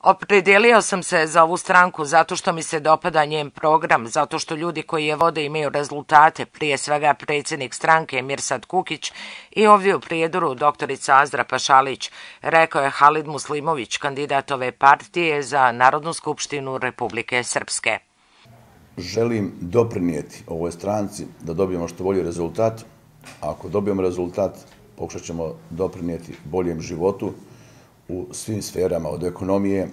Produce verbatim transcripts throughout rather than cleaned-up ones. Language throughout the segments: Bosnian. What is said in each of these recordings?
Opredijelio sam se za ovu stranku zato što mi se dopada njen program, zato što ljudi koji je vode imaju rezultate, prije svega predsjednik stranke Mirsad Kukić i ovdje u Prijedoru doktorica Azra Pašalić, rekao je Halid Muslimović, kandidat ove partije za Narodnu skupštinu Republike Srpske. Želim doprinijeti ovoj stranci da dobijemo što bolji rezultat. Ako dobijemo rezultat, pokušat ćemo doprinijeti boljem životu u svim sferama, od ekonomije,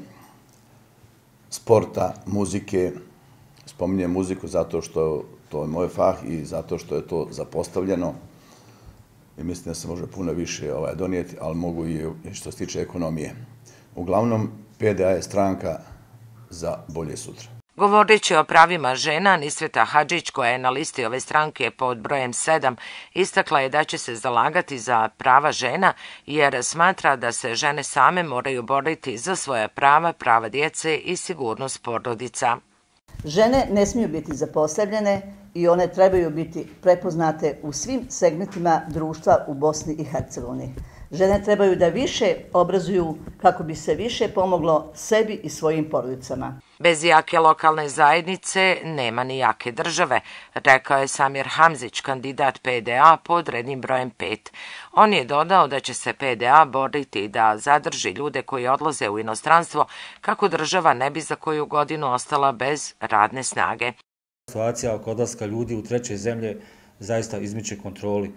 sporta, muzike. Spominjem muziku zato što to je moj fah i zato što je to zapostavljeno. I mislim da se može puno više ovaj, donijeti, ali mogu i što se tiče ekonomije. Uglavnom, P D A je stranka za bolje sutra. Govoreći o pravima žena, Nisveta Hadžić, koja je na listi ove stranke pod brojem sedam, istakla je da će se zalagati za prava žena, jer smatra da se žene same moraju boriti za svoja prava, prava djece i sigurnost porodica. Žene ne smiju biti zapostavljene i one trebaju biti prepoznate u svim segmentima društva u Bosni i Hercegovini. Žene trebaju da više obrazuju kako bi se više pomoglo sebi i svojim porodicama. Bez jake lokalne zajednice nema ni jake države, rekao je Samir Hamzić, kandidat P D A pod rednim brojem pet. On je dodao da će se P D A boriti da zadrži ljude koji odlaze u inostranstvo kako država ne bi za koju godinu ostala bez radne snage. Situacija oko odlaska ljudi u treće zemlje zaista izmiče kontroli,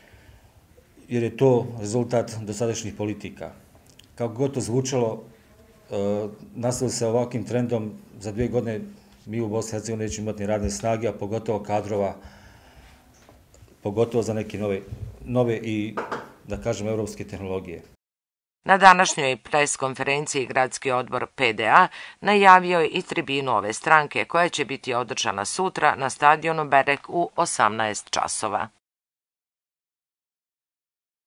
jer je to rezultat dosadašnjih politika. Kako god to zvučalo, nastavili se ovakvim trendom, za dvije godine mi u Bosni i Hercegovini nećemo imati radne snage, a pogotovo kadrova, pogotovo za neke nove, nove i, da kažem, evropske tehnologije. Na današnjoj pres konferenciji Gradski odbor P D A najavio je i tribinu ove stranke koja će biti održana sutra na stadionu Berek u osamnaest časova.